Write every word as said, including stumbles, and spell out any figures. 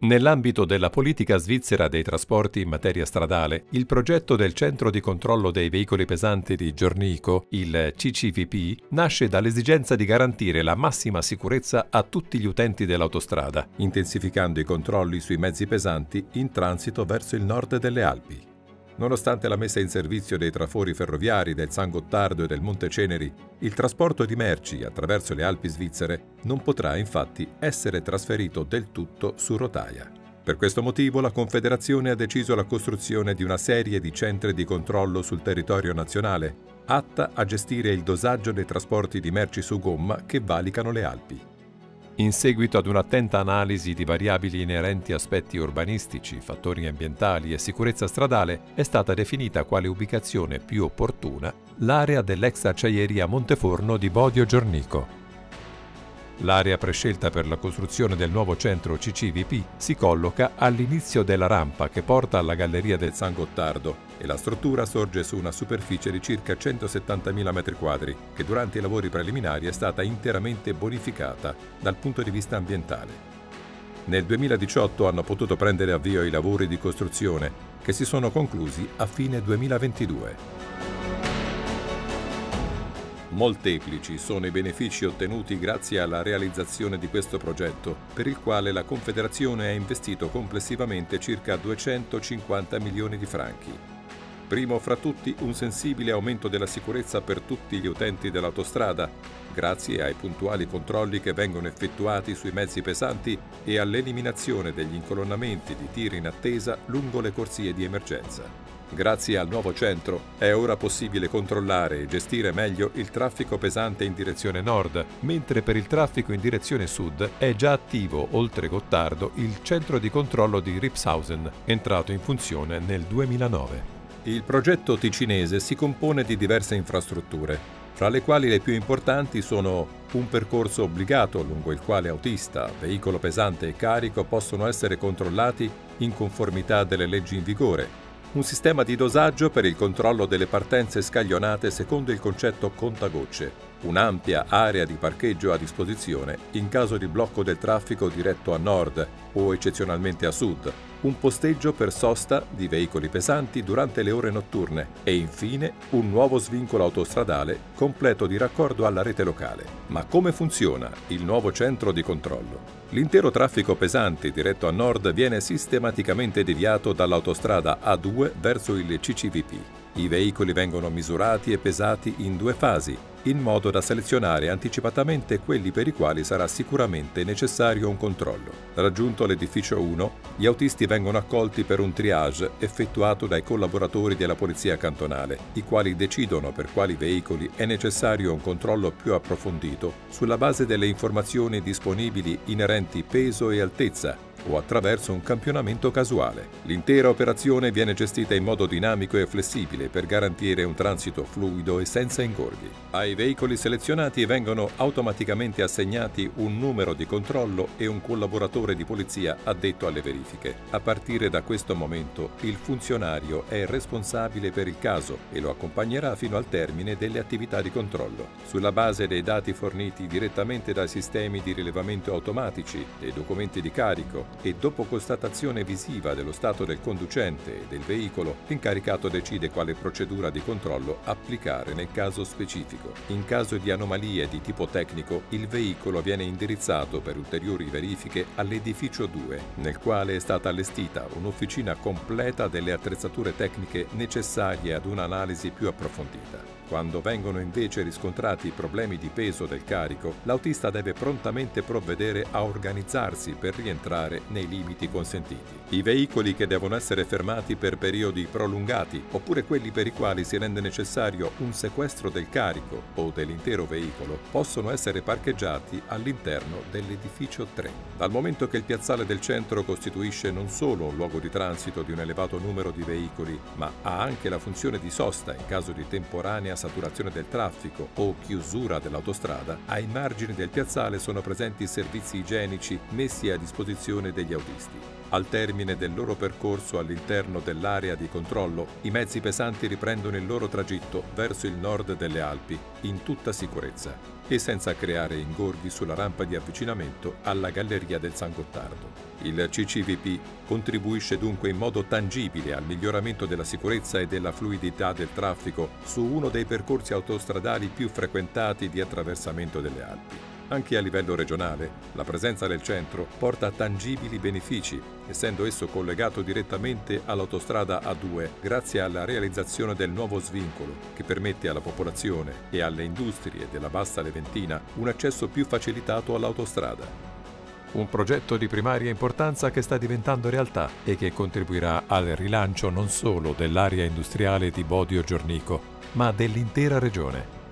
Nell'ambito della politica svizzera dei trasporti in materia stradale, il progetto del Centro di Controllo dei Veicoli Pesanti di Giornico, il C C V P, nasce dall'esigenza di garantire la massima sicurezza a tutti gli utenti dell'autostrada, intensificando i controlli sui mezzi pesanti in transito verso il nord delle Alpi. Nonostante la messa in servizio dei trafori ferroviari del San Gottardo e del Monte Ceneri, il trasporto di merci attraverso le Alpi svizzere non potrà infatti essere trasferito del tutto su rotaia. Per questo motivo la Confederazione ha deciso la costruzione di una serie di centri di controllo sul territorio nazionale, atta a gestire il dosaggio dei trasporti di merci su gomma che valicano le Alpi. In seguito ad un'attenta analisi di variabili inerenti a aspetti urbanistici, fattori ambientali e sicurezza stradale, è stata definita quale ubicazione più opportuna l'area dell'ex acciaieria Monteforno di Bodio Giornico. L'area prescelta per la costruzione del nuovo centro C C V P si colloca all'inizio della rampa che porta alla galleria del San Gottardo e la struttura sorge su una superficie di circa centosettantamila metri quadri che durante i lavori preliminari è stata interamente bonificata dal punto di vista ambientale. Nel duemiladiciotto hanno potuto prendere avvio i lavori di costruzione che si sono conclusi a fine duemilaventidue. Molteplici sono i benefici ottenuti grazie alla realizzazione di questo progetto, per il quale la Confederazione ha investito complessivamente circa duecentocinquanta milioni di franchi. Primo fra tutti un sensibile aumento della sicurezza per tutti gli utenti dell'autostrada, grazie ai puntuali controlli che vengono effettuati sui mezzi pesanti e all'eliminazione degli incolonnamenti di tir in attesa lungo le corsie di emergenza. Grazie al nuovo centro è ora possibile controllare e gestire meglio il traffico pesante in direzione nord, mentre per il traffico in direzione sud è già attivo, oltre Gottardo, il centro di controllo di Ripshausen, entrato in funzione nel duemilanove. Il progetto ticinese si compone di diverse infrastrutture, fra le quali le più importanti sono un percorso obbligato lungo il quale autista, veicolo pesante e carico possono essere controllati in conformità delle leggi in vigore, un sistema di dosaggio per il controllo delle partenze scaglionate secondo il concetto contagocce, un'ampia area di parcheggio a disposizione in caso di blocco del traffico diretto a nord o eccezionalmente a sud, un posteggio per sosta di veicoli pesanti durante le ore notturne e infine un nuovo svincolo autostradale completo di raccordo alla rete locale. Ma come funziona il nuovo centro di controllo? L'intero traffico pesante diretto a nord viene sistematicamente deviato dall'autostrada A due verso il C C V P. I veicoli vengono misurati e pesati in due fasi, in modo da selezionare anticipatamente quelli per i quali sarà sicuramente necessario un controllo. Raggiunto l'edificio uno, gli autisti vengono accolti per un triage effettuato dai collaboratori della Polizia Cantonale, i quali decidono per quali veicoli è necessario un controllo più approfondito sulla base delle informazioni disponibili inerenti peso e altezza, o attraverso un campionamento casuale. L'intera operazione viene gestita in modo dinamico e flessibile per garantire un transito fluido e senza ingorghi. Ai veicoli selezionati vengono automaticamente assegnati un numero di controllo e un collaboratore di polizia addetto alle verifiche. A partire da questo momento il funzionario è responsabile per il caso e lo accompagnerà fino al termine delle attività di controllo. Sulla base dei dati forniti direttamente dai sistemi di rilevamento automatici, dei documenti di carico, e dopo constatazione visiva dello stato del conducente e del veicolo, l'incaricato decide quale procedura di controllo applicare nel caso specifico. In caso di anomalie di tipo tecnico, il veicolo viene indirizzato per ulteriori verifiche all'edificio due, nel quale è stata allestita un'officina completa delle attrezzature tecniche necessarie ad un'analisi più approfondita. Quando vengono invece riscontrati problemi di peso del carico, l'autista deve prontamente provvedere a organizzarsi per rientrare nei limiti consentiti. I veicoli che devono essere fermati per periodi prolungati, oppure quelli per i quali si rende necessario un sequestro del carico o dell'intero veicolo, possono essere parcheggiati all'interno dell'edificio tre. Dal momento che il piazzale del centro costituisce non solo un luogo di transito di un elevato numero di veicoli, ma ha anche la funzione di sosta in caso di temporanea saturazione del traffico o chiusura dell'autostrada, ai margini del piazzale sono presenti servizi igienici messi a disposizione degli autisti. Al termine del loro percorso all'interno dell'area di controllo, i mezzi pesanti riprendono il loro tragitto verso il nord delle Alpi, in tutta sicurezza e senza creare ingorghi sulla rampa di avvicinamento alla galleria del San Gottardo. Il C C V P contribuisce dunque in modo tangibile al miglioramento della sicurezza e della fluidità del traffico su uno dei percorsi autostradali più frequentati di attraversamento delle Alpi. Anche a livello regionale, la presenza del centro porta tangibili benefici, essendo esso collegato direttamente all'autostrada A due grazie alla realizzazione del nuovo svincolo, che permette alla popolazione e alle industrie della Bassa Leventina un accesso più facilitato all'autostrada. Un progetto di primaria importanza che sta diventando realtà e che contribuirà al rilancio non solo dell'area industriale di Bodio Giornico, ma dell'intera regione.